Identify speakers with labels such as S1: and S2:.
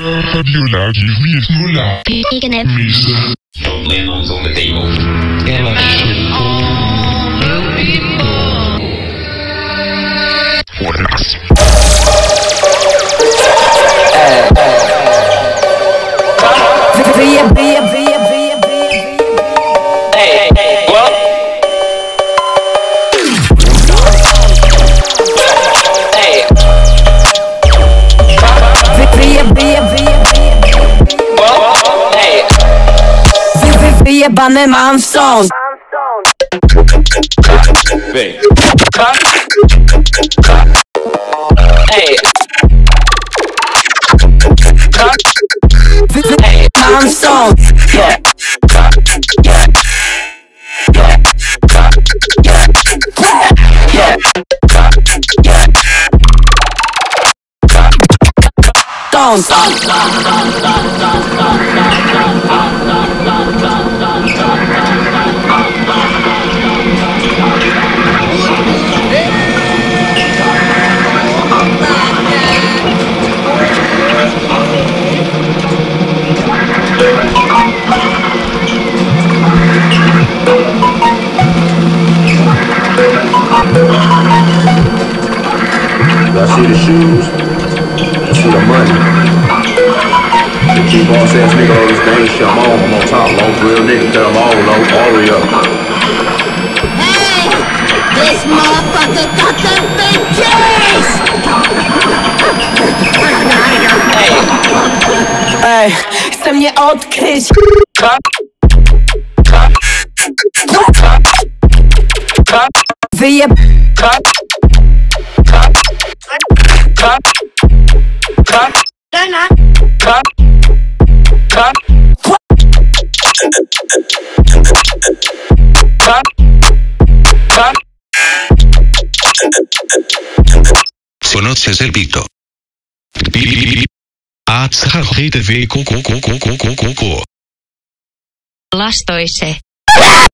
S1: Fabiola, give me a smola. Miss.
S2: Lemons on the table.
S1: Ela
S3: Jebany mam sąd.
S2: Hey.
S3: Hey. Mam sąd.
S4: Y'all see the shoes? Y'all see the money? The key boss ass nigga on this game shit, I'm on top, long real nigga, tell them all, long Oreo.
S5: Hey! This motherfucker got the big cheese!
S3: Ej, chce mnie odkryć. Wyjeb...
S6: ¿Conoces el pito?
S1: Lastoise.